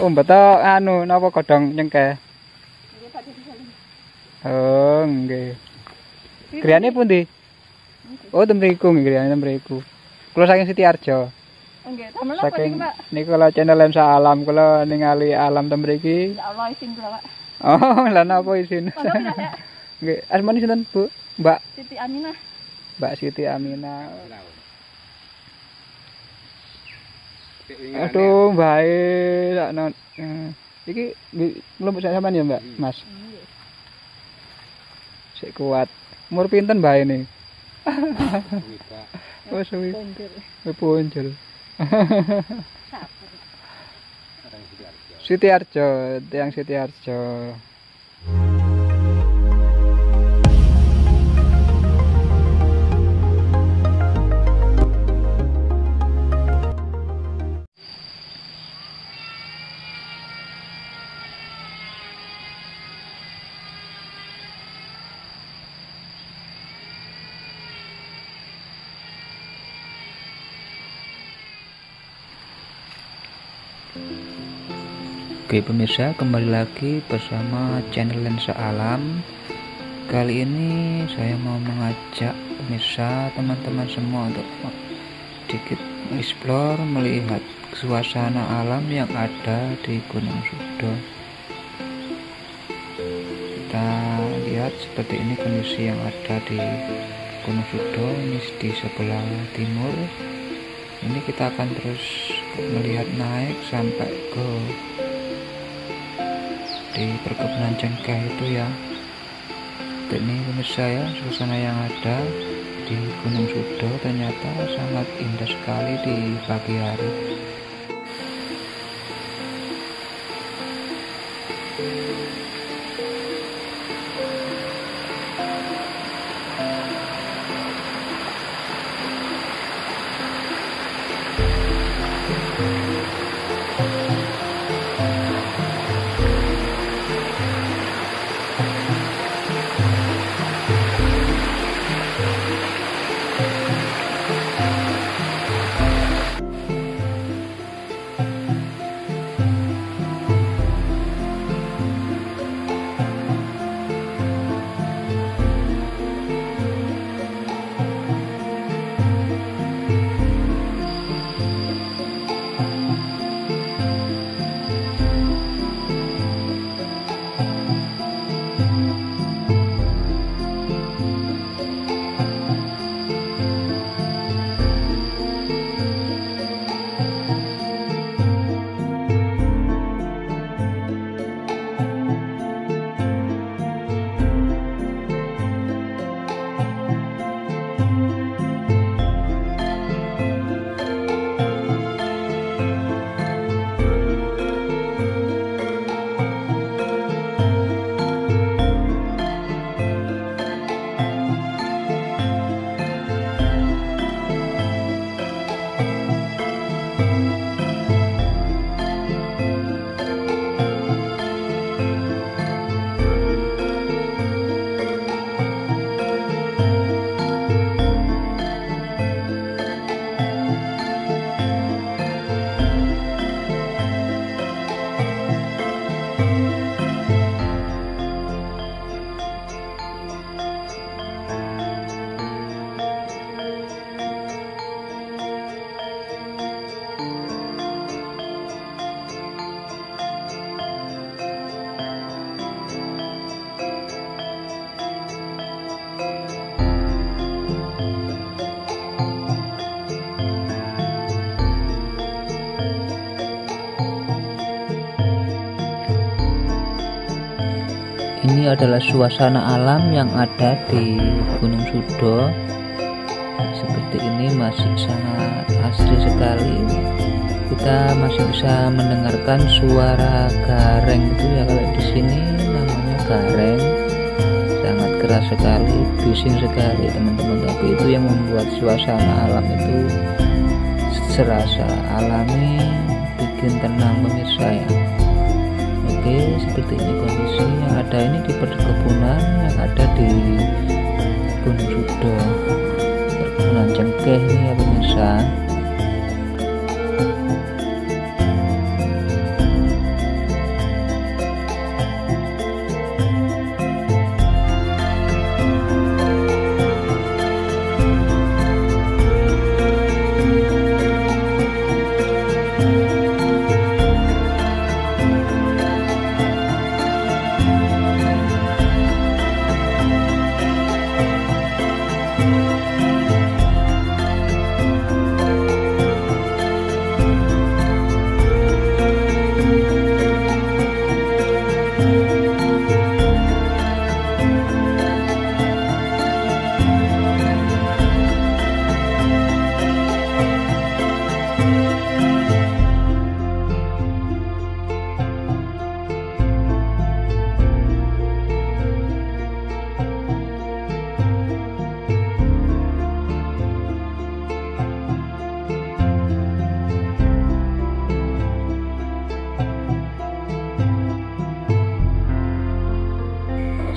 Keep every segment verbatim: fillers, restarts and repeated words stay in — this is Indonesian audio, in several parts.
Oh, betul anu napa godhong cengkeh. Nggih, Pak Didi. Oh, nggih. Griyane pundi? Oh, temriku nggih griyane temriku. Kula saking Sitiarjo. Nggih, damel napa Saking niki, Pak? niku kula channel Lensa Alam kula ningali alam temriki. Ya Allah isin kula, Pak. Oh, lah napa isin? Monggo pindah ya. Nggih, asmane sinten, Bu? Mbak Siti Aminah. Mbak Siti Aminah. Aduh, bae sak non. Iki ngelompok sampean ya, Mbak? Mas. Nggih. Sik kuat. Umur pinten Mbak ini? Oh, suwi. Banjur. Punjul. Sabar. Sitiarjo, tiang Sitiarjo. Oke pemirsa, kembali lagi bersama channel Lensa Alam. Kali ini saya mau mengajak pemirsa, teman-teman semua untuk sedikit explore, melihat suasana alam yang ada di Gunung Sudo. Kita lihat seperti ini kondisi yang ada di Gunung Sudo, ini di sebelah timur. Ini kita akan terus melihat naik sampai ke di perkebunan cengkeh itu ya. Ini pemirsa ya, suasana yang ada di Gunung Sudo ternyata sangat indah sekali di pagi hari. Ini adalah suasana alam yang ada di Gunung Sudo. Seperti ini masih sangat asri sekali. Kita masih bisa mendengarkan suara gareng itu ya, kalau di sini namanya gareng. Sangat keras sekali, bising sekali teman-teman. Tapi itu yang membuat suasana alam itu serasa alami, bikin tenang pemirsa ya. Oke, seperti ini kondisi yang ada ini di perkebunan yang ada di Gunung Sudo, perkebunan cengkeh ini ya pemirsa.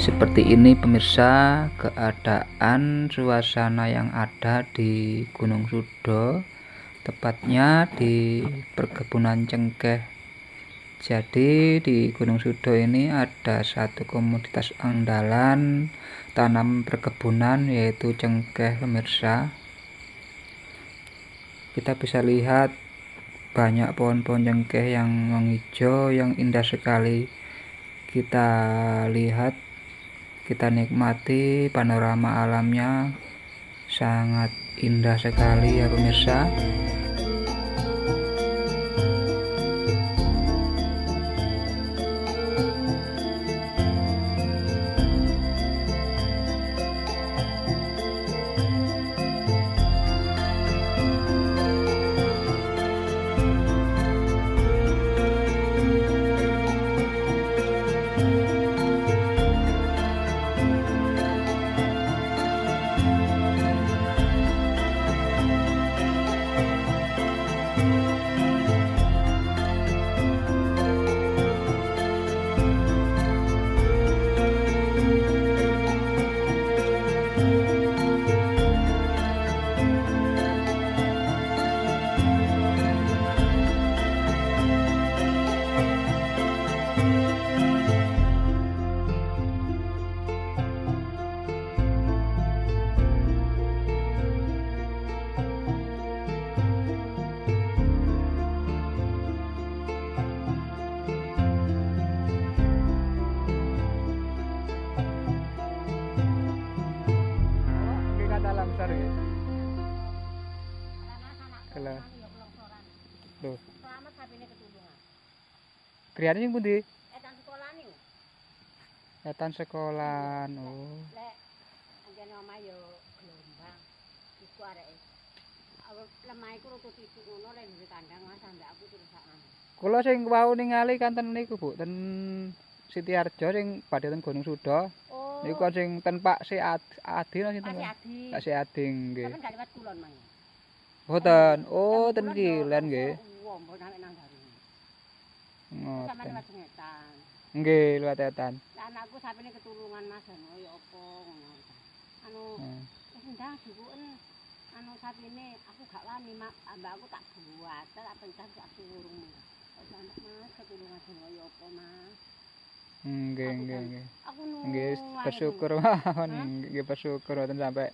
Seperti ini pemirsa keadaan suasana yang ada di Gunung Sudo, tepatnya di perkebunan cengkeh. Jadi di Gunung Sudo ini ada satu komoditas andalan tanam perkebunan, yaitu cengkeh pemirsa. Kita bisa lihat banyak pohon-pohon cengkeh yang menghijau, yang indah sekali. Kita lihat, kita nikmati panorama alamnya, sangat indah sekali ya pemirsa. Besar ya. Kalau loh. Selamat sabine ketulungan. Kriyane sing pundi? Etan sekolah nih. Etan sekolahan. Oh. Lek anjane omah yo gelombang. Iku areke. Awak lemah iku rada titik ngono lek ndek kandang Mas ambek aku terusan. Kula sing wau ningali kanten niku, Bu, ten Sitiarjo sing badhe ten Gunung Sudo. Oh. Niku sing ten Pak Si Adi napa sinten? Pak Adi. Pak Si Adi nggih. Sampeyan gak liwat kulon mang. Boten. Oh, ten Kilen nggih. Wong mbok sampe nang Garu. Ngoten. Sampeyan liwat Sengetan. Nggih, liwat etan. Lah anakku sapene ketulungan Mas ngono ya apa ngono. Anu Hmm. wis ndang dukuken anu sapene aku gak wani mak ambak aku tak buat tak pencet tak turung. Kok sampe Mas ketulungan ngono ya apa Mas. Nggih, nggih, nggih. Aku nu. Nggih, bersyukur mawon. Nggih, bersyukur wonten sampai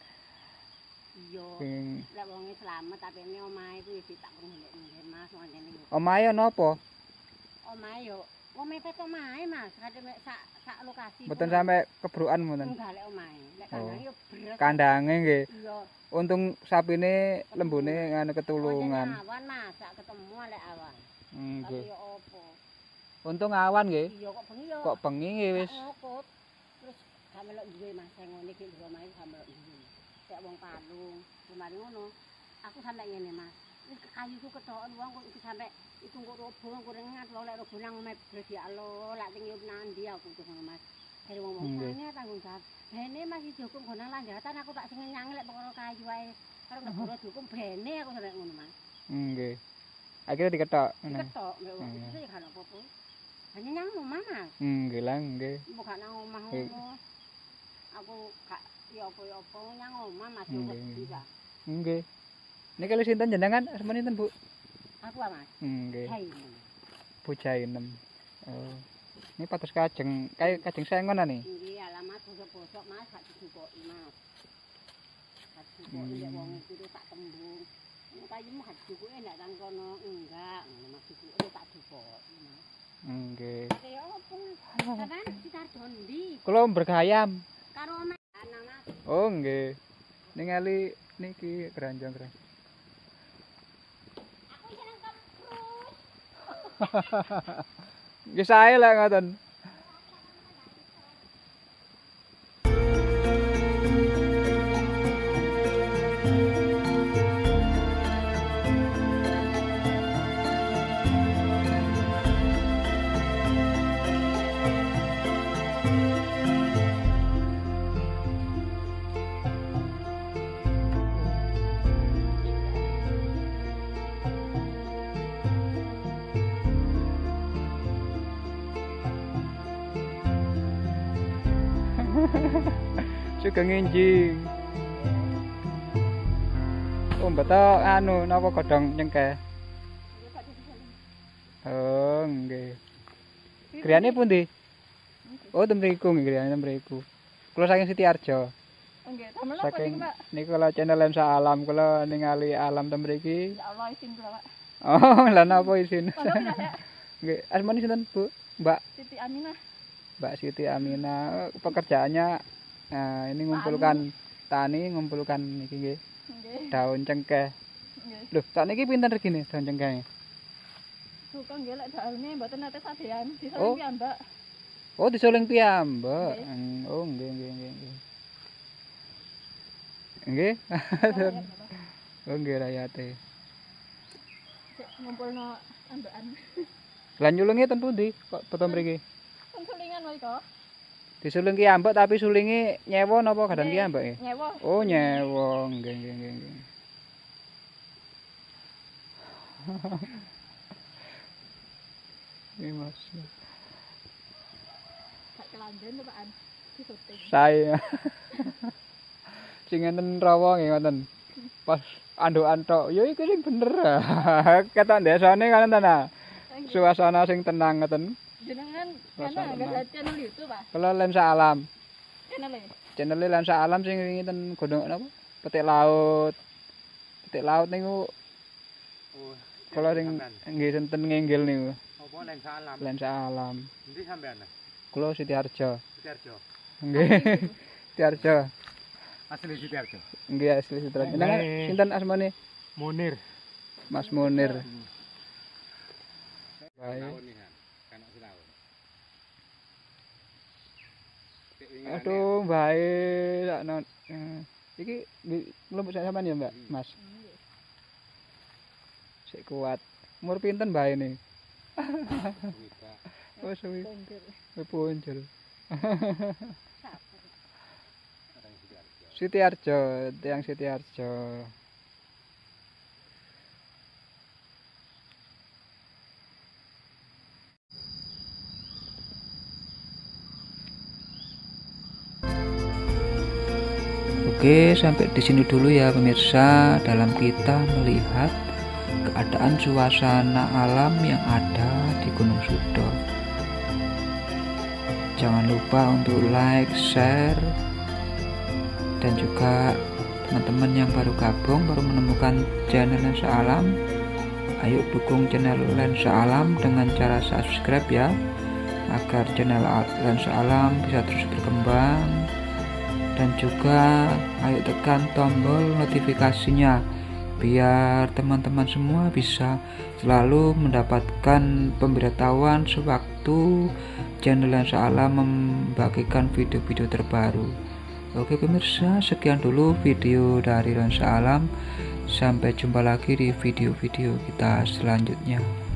Iya. ping Lek wonge slamet tapi ini omahe kuwi ditak ngelek-ngelek Mas pancene. omahe napa? Omahe yo wong mepet omahe Mas, kate sak sak lokasi. Mboten sampai kebrukan mboten. Enggak lek omahe. Lek kandang yo beres. Kandange nggih. Iya. Untung sapine lembune nganu ketulungan. Awan Mas, sak ketemu lek awan. Nggih. Tapi yo opo? Untung awan nggih. Iya kok bengi yo. Kok bengi nggih wis. Ngokut. Terus gak melok duwe Mas, sing ngene iki lho omahe gak melok duwe. Kayak wong Palung, kemarin ngono. Aku sampe ngene Mas. Wis kayuku ketoken wong kok iki sampe iku kok robo kok rengat wong lek robo nang omahe bres ya Allah, lak sing nyup nandi aku tuh ngono Mas. Dari wong wong sana tanggung jawab. Bene Mas iki hukum gonang lanjatan aku tak sing nyang lek perkara kayu wae. Karo negara dihukum bene aku sampe ngono Mas. Nggih. Akhirnya diketok. Ketok nek wong itu ya kan apa-apa. Hanya nyang omah Mas. Nggih lah nggih. Mbok gak nang omah ngono. Aku gak ya apa-apa nyang omah Mas yo bisa. Nggih. Niki lho sinten jenengan? Asmane sinten, Bu? Aku ah Mas. Nggih. Jainem. Bu Jainem. Oh. Ini patus kajeng, kayak kajeng sengon nih. Nggih, alamat bosok-bosok Mas gak didukoki Mas. Gak didukoki lek wong iki tak tembung. Kayumu gak didukoki ndak tang kono enggak, ngono Mas didukoki tak dukoki Mas. Nggih. Kaya opo Mas? Sampeyan Sitarjo ndi? Kula bergayam. Karo omah ana Mas. Oh nggih. Ningali niki keranjang-keranjang. Aku seneng kemprus. Nggih sae lah ngoten. Sugeng enjing. Oh, beto anu napa godhong nyengkeh. Oh, nggih. Griyane pundi? Oh, temriku nggih griyane temriku. Kula saking Sitiarjo. Nggih, damel napa Saking niki, Pak? niku kula channel Lensa Alam kula ningali alam temriki. Ya Allah izin kula, Pak. Oh, lah napa isin? Monggo pindah ya. Nggih, asmane sinten, Bu? Mbak Siti Aminah. Mbak Siti Aminah. Pekerjaannya nah, ini ngumpulkan tani, ngumpulkan niki nggih. Nggih. Daun cengkeh. Nggih. Loh, sakniki pinten regine daun cengkeh? Suka nggih lek daune mboten nate sadean, disuling Oh. piyambak. Oh, disuling piyambak. Nggih. Hmm, oh, nggih nggih nggih nggih. Nggih. Rakyat, Bapak. Oh, nggih rayate. Sik ngumpulno ambekan. Lah nyulunge ten pundi kok beto mriki? Kan sulingan wae kok. Disuling kiambak tapi sulinge nyewa napa kadang Nggih, kiambak e? Nyewa. Oh, nyewa. Nggih nggih nggih nggih. Ini Mas. Gak kelanjen to, Pak. Disuting. Saya. Sing enten rawa nggih ngoten. Pas andukan tok, ya iku sing bener. Ketok desane kan enten ah. Suasana sing tenang ngoten. Jenengan Rasa kana tenang. enggak channel YouTube, Pak. Kula Lensa Alam. Channel e. Channel Lensa Alam sing wingi ten gunung napa? Petik laut. Petik laut niku Oh, kula sing nggih sinten ngenggil niku. apa Lensa Alam? Lensa Alam. Endi sampean? Kula Sitiarjo. Sitiarjo. Nggih. Sitiarjo. Asli Sitiarjo. Nggih asli Sitiarjo. Jenengan sinten asmane? Munir. Mas Munir. Baik. Tahun nih kan. Kan setahun. Aduh, baik. Sakno. Eh, Iki mlebu sampean ya, Mbak? Mas. Sik kuat. Umur pinten bae ne? Oh, suwi. Konjur. Punjul. Sitiarjo, tiang Sitiarjo. Oke, sampai di sini dulu ya pemirsa dalam kita melihat keadaan suasana alam yang ada di Gunung Sudo. Jangan lupa untuk like, share, dan juga teman-teman yang baru gabung, baru menemukan channel Lensa Alam, ayo dukung channel Lensa Alam dengan cara subscribe ya, agar channel Lensa Alam bisa terus berkembang. Dan juga ayo tekan tombol notifikasinya biar teman-teman semua bisa selalu mendapatkan pemberitahuan sewaktu channel Lensa Alam membagikan video-video terbaru. Oke pemirsa, sekian dulu video dari Lensa Alam. Sampai jumpa lagi di video-video kita selanjutnya.